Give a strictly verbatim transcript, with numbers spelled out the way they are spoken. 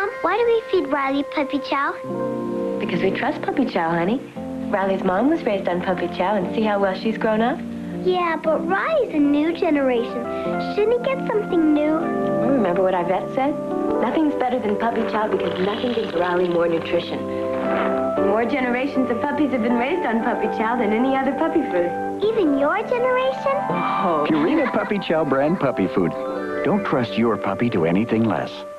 Mom, why do we feed Riley Puppy Chow? Because we trust Puppy Chow, honey. Riley's mom was raised on Puppy Chow, and see how well she's grown up? Yeah, but Riley's a new generation. Shouldn't he get something new? Well, remember what our vet said? Nothing's better than Puppy Chow because nothing gives Riley more nutrition. More generations of puppies have been raised on Puppy Chow than any other puppy food. Even your generation? Oh. Purina Puppy Chow brand puppy food. Don't trust your puppy to anything less.